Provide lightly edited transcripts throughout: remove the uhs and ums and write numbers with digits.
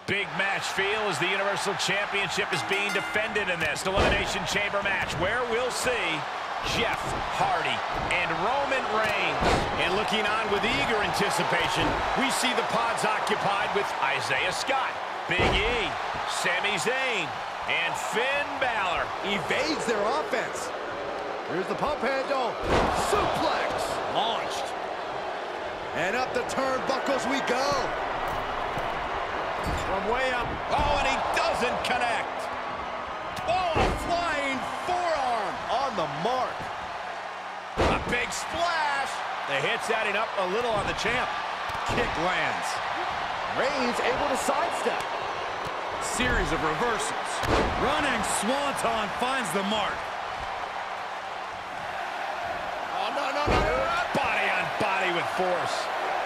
Big match feel as the Universal Championship is being defended in this Elimination Chamber match, where we'll see Jeff Hardy and Roman Reigns. And looking on with eager anticipation, we see the pods occupied with Isaiah Scott, Big E, Sami Zayn, and Finn Balor. Evades their offense. Here's the pump handle. Suplex. Launched. And up the turnbuckles we go. From way up. Oh, and he doesn't connect. Oh, a flying forearm on the mark. A big splash. The hit's adding up a little on the champ. Kick lands. Reigns able to sidestep. Series of reversals. Running Swanton finds the mark. Oh, no. Body on body with force.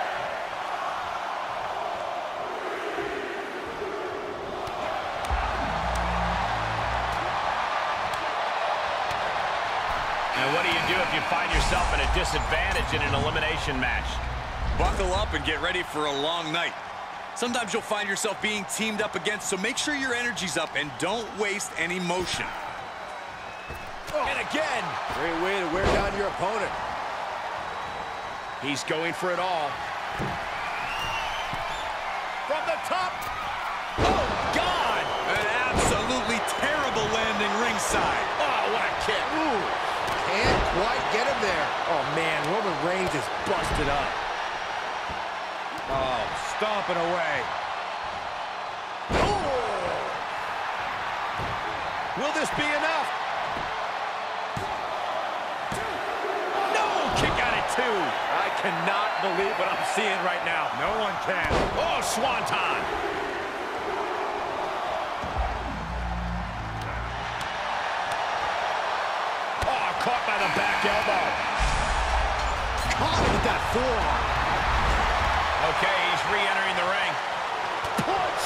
And what do you do if you find yourself at a disadvantage in an elimination match? Buckle up and get ready for a long night. Sometimes you'll find yourself being teamed up against, so make sure your energy's up and don't waste any motion. And again. Great way to wear down your opponent. He's going for it all. From the top. Oh, God! An absolutely terrible landing ringside. Oh, what a kick. Ooh, can't quite get him there. Oh, man, Roman Reigns is busted up. Oh, stomping away. Oh! Will this be enough? No! Kick out at 2. I cannot believe what I'm seeing right now. No one can. Oh, Swanton. Oh, caught by the back elbow. Caught with that forearm. Okay, he's re-entering the ring. Punch!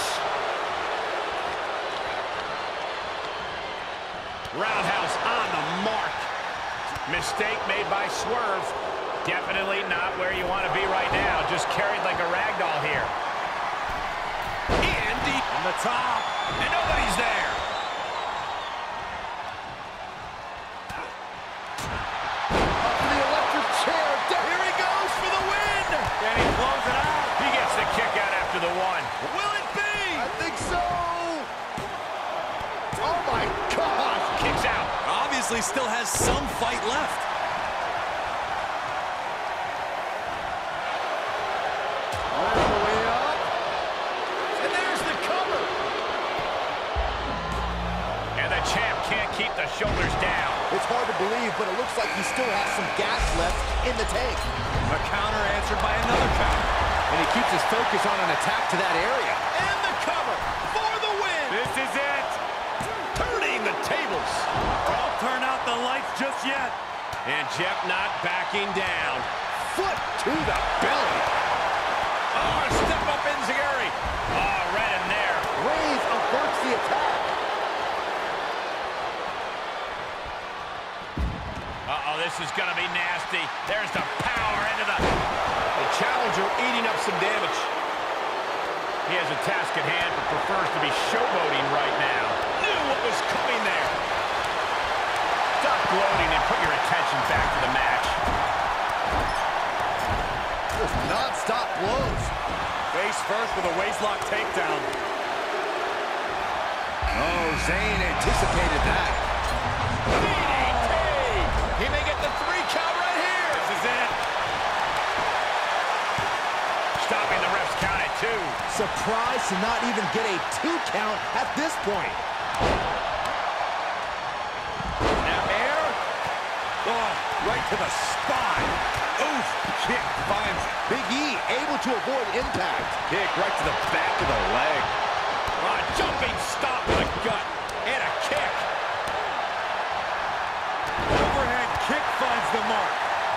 Roundhouse on the mark. Mistake made by Swerve. Definitely not where you want to be right now. Just carried like a rag doll here. And deep On the top. and nobody's there. Up to the electric chair. Here he goes for the win! And he blows it out. He gets the kick out after the 1. Will it be? I think so! Oh my gosh! Kicks out. Obviously still has some fight left. All the way up. And there's the cover. And the champ can't keep the shoulders down. It's hard to believe, but it looks like he still has some gas left in the tank. A counter answered by another counter. And he keeps his focus on an attack to that area. And the cover for the win. This is it. Turning the tables. Don't turn out the lights just yet. And Jeff not backing down. Foot to the belly. Oh, step up Enziguri. Oh, right in there. Reigns averts the attack. Uh-oh, this is going to be nasty. There's the power into the challenger eating up some damage. He has a task at hand, but prefers to be showboating right now. Knew what was coming there. Stop gloating and put your attention back to the match. Just non-stop blows. Face first with a waistlock takedown. Oh, Zayn anticipated that. DDT! He may get the 3 count right here. This is it. Stopping the ref's count at 2. Surprised to not even get a 2 count at this point. Now air. Oh, right to the spine. Oof. Kick finds it. Big E able to avoid impact. Kick right to the back of the leg. Jumping stop with a gut. And a kick. Overhead kick finds the mark.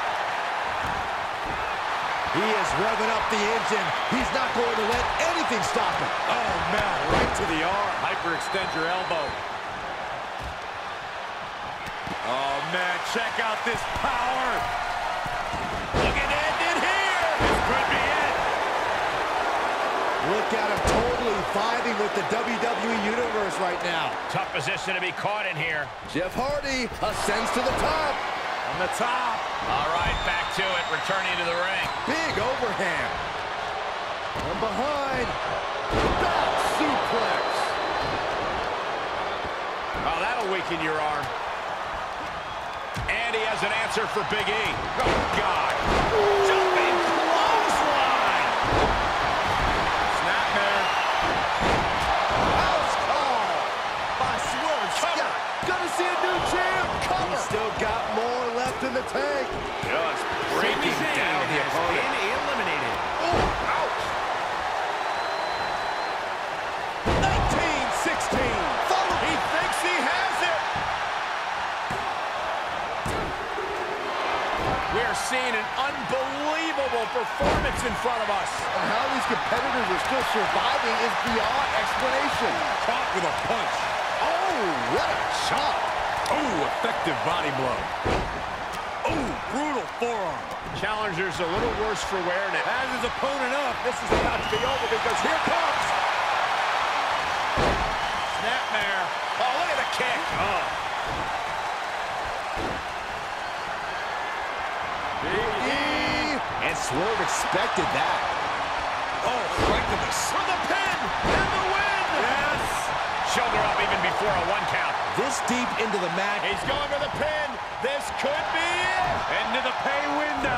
He is revving up the engine. He's not going to let anything stop him. Oh, man, right to the arm. Hyperextend your elbow. Oh, man, check out this power. Look at it here. This could be it. Look Look at him totally vibing with the WWE Universe right now. Tough position to be caught in here. Jeff Hardy ascends to the top. On the top. All right, back to it, returning to the ring. Big overhand. From behind. Back suplex. Oh, that'll weaken your arm. And he has an answer for Big E. Oh, God. Jumping clothesline. Snapmare. House call by Swerve Scott. Gonna see a new champ. Cover. He's still got more left in the tank. Just breaking down the opponent. Eliminated. Oh, ouch. 1916. He thinks he has it. We're seeing an unbelievable performance in front of us. And how these competitors are still surviving is beyond explanation. Caught with a punch. Oh, what a chop. Oh, effective body blow. Oh, brutal forearm. Challenger's a little worse for wear now. Has his opponent up. This is about to be over because here comes. Snapmare. Oh, look at the kick. Oh. Big E. And Swerve expected that. Oh, right to the For the pin and the win. Yes. Shoulder up even before a 1 count. This deep into the match. He's going for the pin. This could be it. Into the pay window.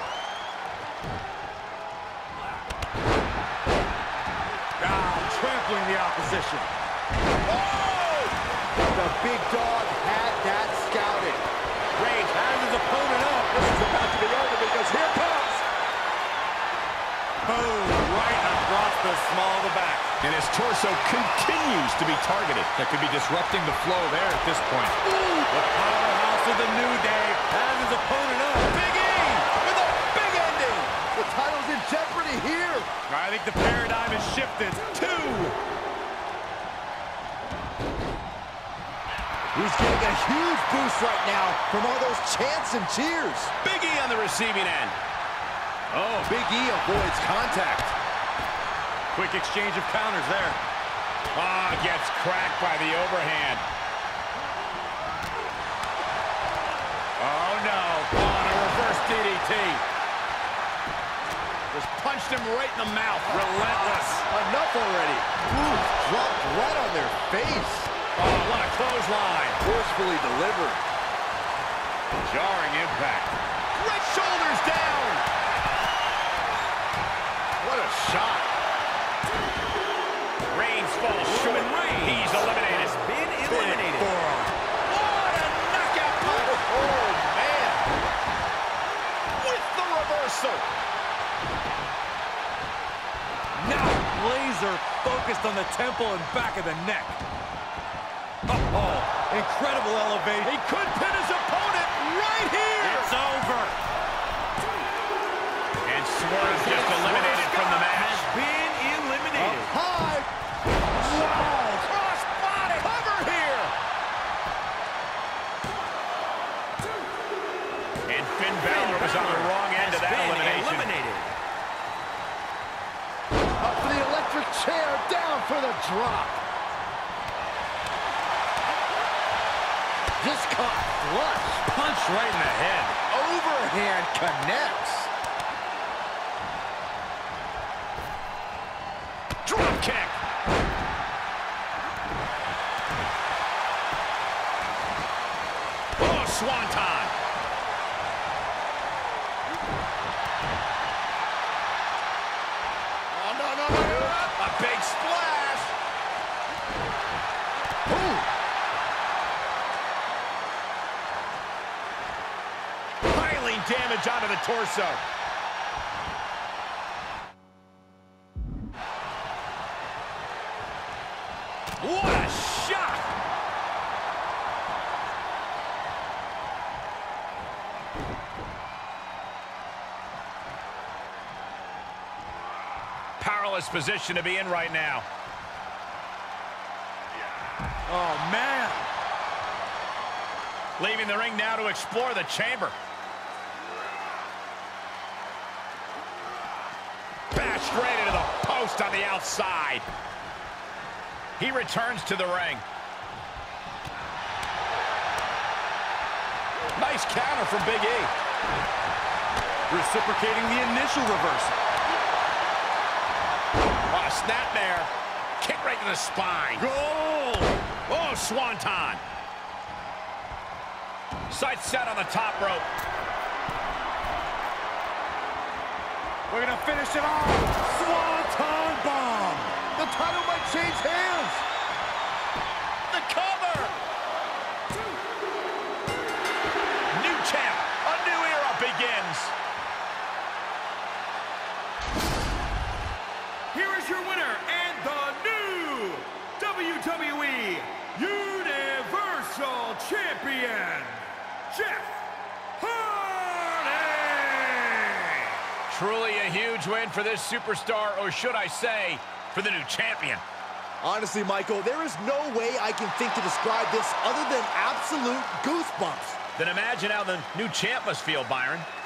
Trampling the opposition. Oh! The big dog had that scouted. Reigns Has his opponent up. This is about to be over because here comes. Boom, right across the small of the back. And his torso continues to be targeted. That could be disrupting the flow there at this point. Ooh, the powerhouse of the New Day has his opponent up. Big E with a big ending. The title's in jeopardy here. I think the paradigm has shifted. 2. He's getting a huge boost right now from all those chants and cheers. Big E on the receiving end. Oh, Big E avoids contact. Quick exchange of counters there. Ah, gets cracked by the overhand. Oh, no. On a reverse DDT. Just punched him right in the mouth. Relentless. Enough already. Ooh, dropped right on their face. Oh, what a clothesline. Forcefully delivered. Jarring impact. Great shoulders down. What a shot. Reigns falls short. He's eliminated. Been eliminated. Forearm. What a knockout punch. Oh, man. With the reversal. Now laser focused on the temple and back of the neck. Oh, incredible elevation. He could pin his opponent right here. It's over. And Swerve just eliminated from the match. Has been eliminated. Up high. Wow. Cross-body. Cover here. And Finn Balor was on the wrong end of that elimination. Up for the electric chair. Down for the drop. Just caught flush. Punch right in the head. Overhand connects. Drop kick. Oh, swanton. Oh, no. A big splash. Ooh. Piling damage onto the torso. What a shot! Powerless position to be in right now. Oh, man. Leaving the ring now to explore the chamber. Bashed right into the post. post on the outside. He returns to the ring. Nice counter from Big E. Reciprocating the initial reversal. Oh, snapmare. Kick right to the spine. Goal! Oh, swanton. Sights set on the top rope. We're going to finish it off. Swanton bomb. The title might change hands. The cover. New champ. A new era begins. Here is your winner and the new WWE Universal Champion, Jeff Hardy! Truly a huge win for this superstar, or should I say, for the new champion. Honestly, Michael, there is no way I can think to describe this other than absolute goosebumps. Then imagine how the new champ must feel, Byron.